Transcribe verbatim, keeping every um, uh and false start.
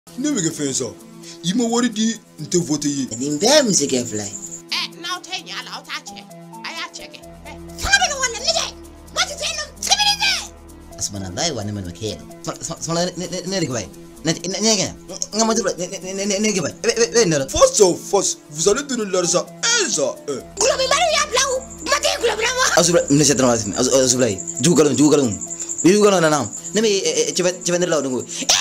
Ne me fais ça. Il m'a dit de te voter. Il m'a dit que fly. Eh, now take you out. I check it. Somebody want to live. What is it? Asmanallah wa ni'mal wakeel. Sala ne ne bay. Ne ne ne nga ma dubla ne ne ne ne bay. Eh ne Force of force. Vous allez donner l'argent. Eh ça. Kula bi bari ya blau. Ma te kula bravo. Asubla ne setan wasim. Asubla. Jugalum jugalum. Jugalum na nam. Ne me chebe chebe ne law dungu.